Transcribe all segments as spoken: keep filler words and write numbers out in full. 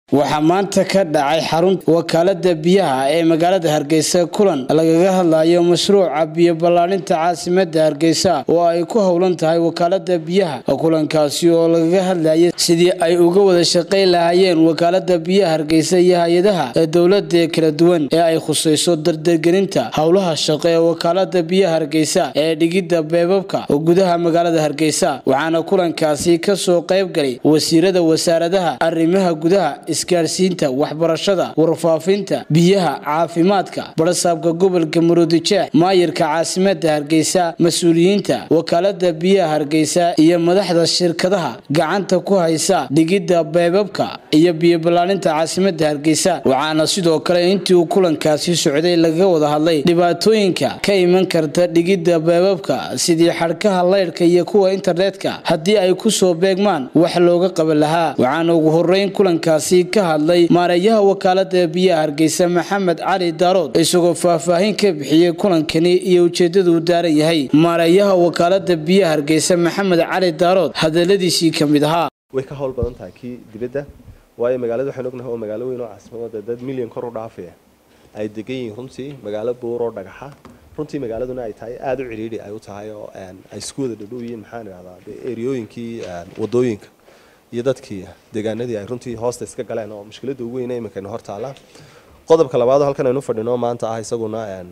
waxaa maanta ka dhacay xarunta wakaalada biyaha ee magaalada Hargeysa kulan lagaga hadlayo mashruuca biyo balaarinta caasimadda Hargeysa oo ay ku howlan tahay wakaalada biyaha kulankaasi oo lagaga hadlayo sidii ay uga wada shaqeyn lahaayeen wakaalada biyaha Hargeysa iyo hay'adaha dawladda kala duwan ee ay khusayso dardargelinta howlaha shaqo ee wakaalada biyaha Hargeysa ee dhigida beebabka gudaha magaalada Hargeysa waxaana kulankaasi ka soo qayb galay wasiirada wasaaradaha arrimaha gudaha isgaarsiinta waxbarashada warfaafinta biyaha caafimaadka barasaabka gobolka Murudijeex maayirka caasimadda Hargeysa mas'uuliyiinta wakaalada biyaha Hargeysa iyo madaxda shirkadaha gacanta ku haysa dhigida beebabka iyo biyo balaarinta caasimadda Hargeysa waxaana sidoo kale intii uu kulankaasi socday laga wada hadlay dhibaatooyinka ka iman karta dhigida beebabka sidii xarkaha leerka iyo kuwa internetka hadii ay ku soo beegmaan wax looga qaban lahaa waxaana ugu horeyn kulankaasi ka hadlay maareeyaha wakaalada biyaha Hargeysa Maxamed Cali Daarood isagoo faahfaahin ka bixiyay kulankani iyo ujeedada uu daaran yahay maareeyaha wakaalada biyaha Hargeysa Maxamed Cali Daarood hadaladiisii kamid ahaa way ka howl badan tahay kii dibadda waayo magaalada waxaan ognahay oo magaalo weyn oo caasimadda dad milyan kor u dhaafaya ay degan yihiin runtii magaalo buur oo dhagaxa runtii magaaladuna ay tahay aad u ciriiri ay u tahay oo ay isku wada dhadhowyiin maxaan raahdaa eriyooyinkii wadooyinka iyo dadkii deegaanadii ay runtii hoosta iska galeen oo mushkilada ugu weyn ee iminka hor taala qodobka labaad halkan aynu fadhino maanta ah isaguna een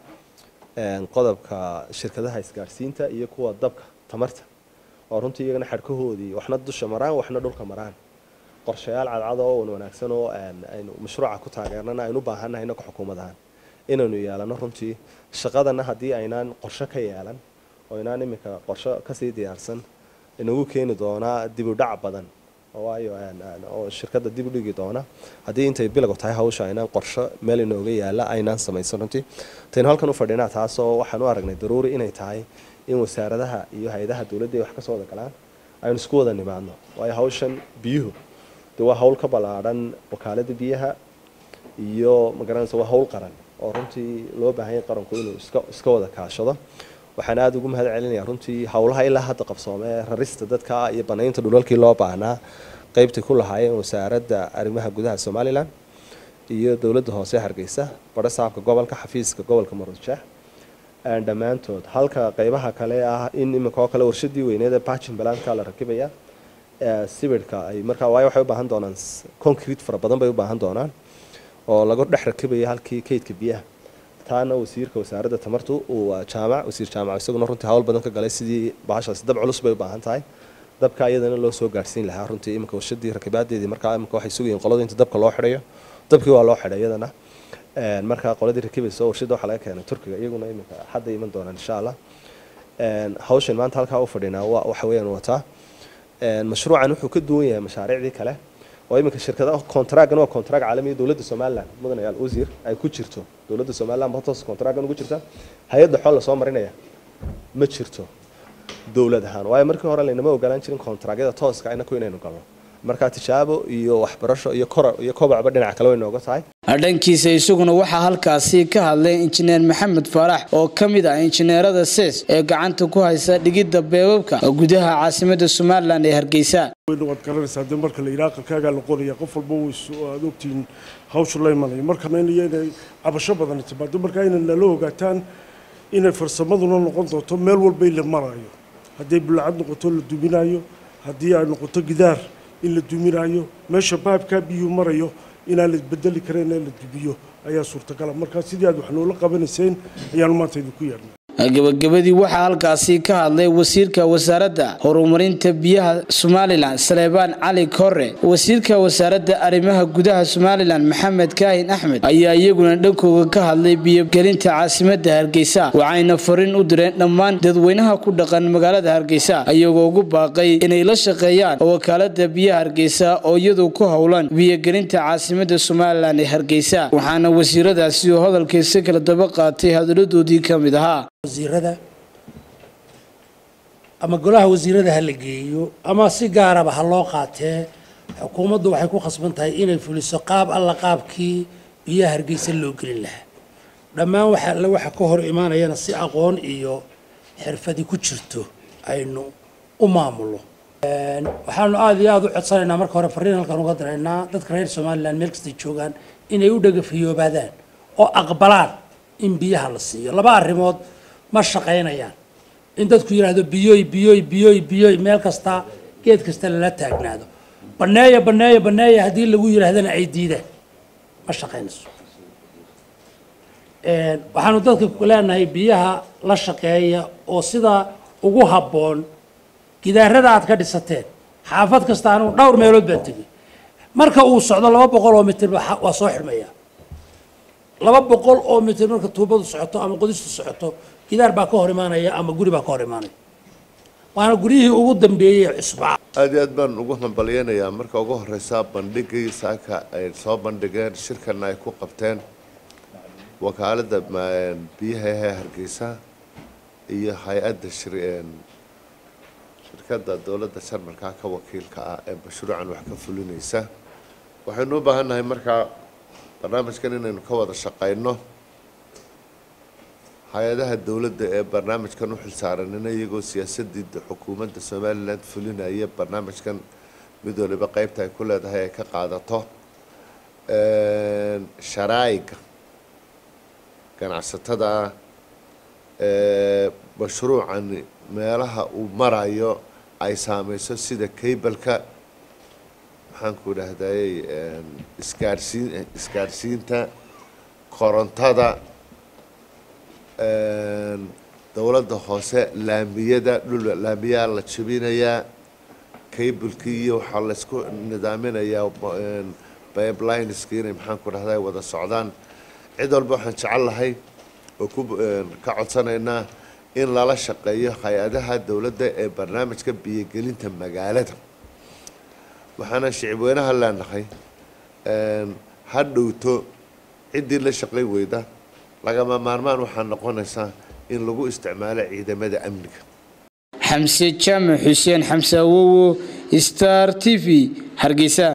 een qodobka shirkadaha isgaarsiinta iyo kuwa dabka tamarta oo runtii iyagana xarkahoodii waxna dusha maraan waxna dhulka maraan qorshayaal cadcad oo wanaagsan oo aynu mashruuca ku taageernana aynu u baahanahay inaka xukuumadahan inaynu yeelano runtii shaqadana hadii aynaan qorshe ka yeelan oo inaan iminka qorshe ka sii diyaarsan inagu keeni doona dib u dhac badan oo waayo oo shirkadda dib u dhigi doona hadii intay bilow tahay hawsha aynaan qorshe meel inooga yaala aynaan samaysan runtii teen halkan u fadhinaa taas oo waxaan u aragnay daruuri inay tahay in wasaaradaha iyo hay'adaha dawladda wax ka soo wada galaan aynu isku wada nimaadno waayo hawshan biyuhu waa hawl ka balaaran wakaalada biyaha iyo magaranaysa waa hawl qaran oo runtii loo baahan yahay qaranku inuu iska iska wada kaashado waxaan aad ugu mahad celinayaa runtii hawlaha ilaa hadda qabsoomay rarista dadka iyo banaynta dhulalkii loo baahnaa qaybtii ku lahaayeen wasaaradda arrimaha gudaha Soomaaliland iyo dawladda hoose Hargeysa barasaabka gobolka xafiiska gobolka Murudijeex aan dhamaantood halka qaybaha kale ah in imika kale warshadii weyneed ee Pachin Balanka la rakibaya sibirka ay markaa way waxay u baahan doonaan concrete fara badan bay u baahan doonaan oo lagu dhex rakibay halkii kaydka biyaha taana wasiirka wasaaradda tamartu uu jaamac wasiir jaamac isaguna runtii hawl badan ka galay sidii baashaas dab culus bay u baahan tahay dabka iyadana loo soo gaarsiin lahaa runtii imika warshadii rakibaadeedii markaa imika waxay sugayeen qolada inta dabka loo xidhayo dabkii waa loo xidhay iyadana een markaa qoladii rakibayso warshada waxa laga keenay Turkiga iyaguna imika hadda iman doonaan insha Allah een hawshan maanta halka u fadhinaa waxa weeyaan wata een mashruucan wuxuu ka duwan yahay mashaariicdii kale oo imika shirkadaha contract waa contract caalami dawladda Soomaaliland mudanayaal wasiir ay ku jirto dawladda Soomaaliland ma toos contract ugu jirta hay'adda xol la soo marinaya ma jirto dawladahan waayo markii hore laynama ogolaan jirin contractyada tooska ayna ku inaynu galno marka tijaabo iyo waxbarasho iyo kor iyo kobacba dhinaca kale way nooga tahay dhankiisa isaguna waxa halkaasi ka hadlay injineer Maxamed Faarax oo kamid ah injineerada S E S ee gacanta ku haysa dhigida beebabka gudaha caasimadda Soomaaliland ee Hargeysa wad garanaysaa de marka la yiraaqo kaaga la qoriyo qof walba uu soo ogtiin hawsha la imanay marka meeliyay cabasho badan timaado marka inay la ogaataan inay farsamaduna noqon doonto meel walba la marayo hadii bulacad noqoto la duminayo hadii ay noqoto gidaar in la duminayo meesha baabka biyo marayo ina la bedeli kareen la dubiyo ayaa suurtagal marka sidii aad wax noola qabanayseen ayaan maanta idinku yeernay gabagabadii waxa halkaasi ka hadlay wasiirka wasaaradda horumarinta biyaha Soomaaliland Saleebaan Cali Korre wasiirka wasaaradda arrimaha gudaha Soomaaliland Maxamed Kaahin Axmed ayaa iyaguna dhankooda ka hadlay biyo gelinta caasimadda Hargeysa waxayna fariin u direen dhammaan dadweynaha ku dhaqan magaalada Hargeysa ayagoo ugu baaqay inay la shaqeeyaan wakaalada biyaha Hargeysa oo iyadu ku howlan biyo gelinta caasimadda Soomaaliland ee Hargeysa waxaana wasiiradaasi oo hadalkiisa kala daba qaatay hadaladoodii kamid ahaa wasiirada ama golaha wasiirada hal geeyo ama si gaar ah ha loo qaatee xukuumaddu waxay ku khasban tahay inay fuliso qaab alla qaabkii biyaha Hargeysa loo gelin lahaa dhammaan waxa la waxa ka hor imaanayana si aqoon iyo xirfadi ku jirto aynu u maamulo waxaanu aad iyo aad u codsanaynaa marka hore fariin halkan uga diraynaa dadka reer Somaliland meel kasta joogaan inay u dhagafiyoobaadaan oo aqbalaan in biyaha la siiyo laba arrimood ma shaqaynayaan in dadku yiraahdo biyoy biyoy biyoy biyoy meel kasta geed kasta la taagnaado baneeya baneeya baneeya hadii lagu yiraahdana ay diidaan ma shaqaynayso ee waxaanu dadka ku leenahay biyaha la shaqeeya oo sida ugu haboon gidaarada aad ka dhisateen xaafad kasta aanu dhowr meelood baan tagay marka uu socdo laba boqol oo mitir waa soo xirmaya laba boqol oo mitir marka tuubadu socoto ama qodistu socoto gidaar baa ka hor imaanaya ama guri baa ka hor imaanaya waana guriyihii ugu dambeeyay cusbaa aad iyo aad baan ugu hambalyeynaya marka ugu horeysa bandhigii saaka ay soo bandhigeen shirkan ay ku qabteen wakaalada biyaha ee Hargeysa iyo hay'adda shireen shirkadda dawladda Jarmalka ka wakiilka ah ee mashruucan wax ka fulinaysa waxaynu u baahanahay marka barnaamijkan inaynu ka wada shaqeyno hay'adaha dawladda ee barnaamijkan u xilsaaran inay iyagoo siyaasadda xukuumadda Somaliland fulinaya barnaamijkan mid waliba qaybta ay ku leedahay ay ka qaadato ee sharaa'iga ganacsatada ee mashruucan meelaha uu marayo ay saameyso sida cable-ka waxaan ku dhahdayay isgaarsiin isgaarsiinta korontada ee dawladda hoose laamiyada dhul laamiyaa la jabinayaa cable-kii iyo waxa la isku nidaaminayaa pipelines-kii inay maxaan ku dhahday wada socdaan cid walba waxaan jecel lahay oo ku ka codsanaynaa in lala shaqeeyo hay'adaha dawladda ee barnaamijka biyo-gelinta magaalada waxaana shicib weynaha leenahay ee hadhowto cidii la shaqeey weyda lagama maarmaan waxaan noqonaysaa in lagu isticmaalo ciidamada amniga Xamse Jaamac Xuseen Xamse Awowo Star T V Hargeysa.